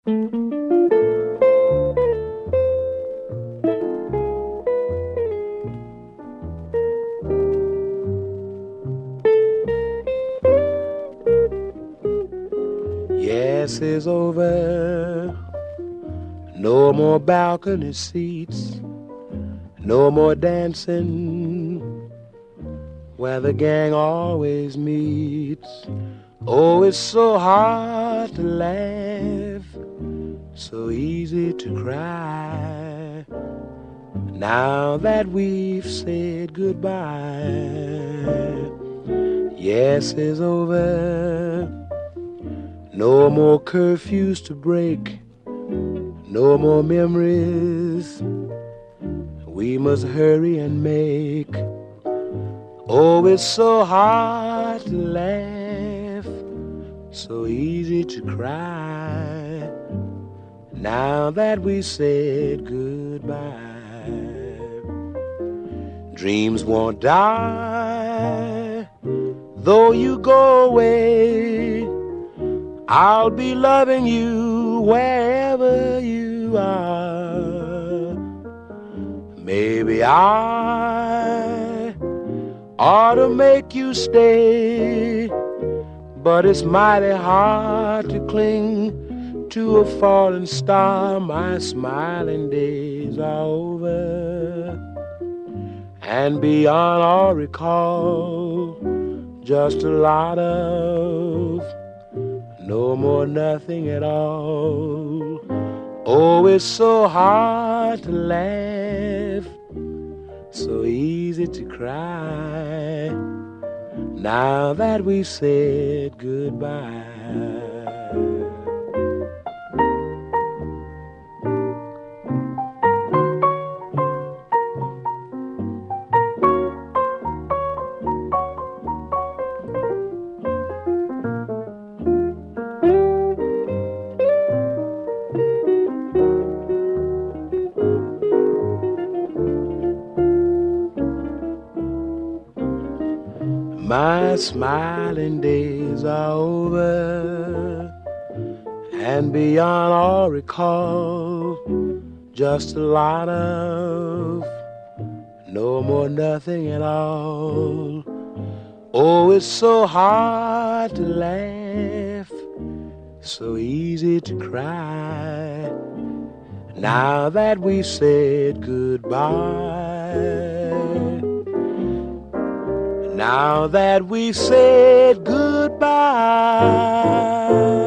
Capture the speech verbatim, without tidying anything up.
Yes, it's over. No more balcony seats. No more dancing where the gang always meets. Oh, it's so hard to laugh, so easy to cry. Now that we've said goodbye, yes, it's over. No more curfews to break, no more memories we must hurry and make. Oh, it's so hard to laugh, so easy to cry, now that we said goodbye. Dreams won't die, though you go away. I'll be loving you wherever you are. Maybe I ought to make you stay, but it's mighty hard to cling to a falling star. My smiling days are over, and beyond all recall, just a lot of no more nothing at all. Oh, it's so hard to laugh, so easy to cry, now that we said goodbye. My smiling days are over, and beyond all recall, just a lot of no more nothing at all. Oh, it's so hard to laugh, so easy to cry, now that we said goodbye. Now that we said goodbye.